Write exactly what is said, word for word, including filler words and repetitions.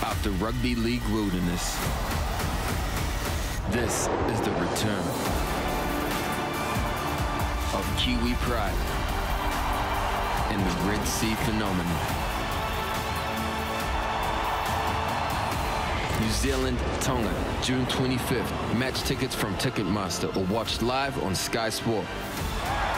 After Rugby League wilderness, this is the return of Kiwi pride and the Red Sea phenomenon. New Zealand, Tonga, June twenty-fifth. Match tickets from Ticketmaster or watch live on Sky Sport.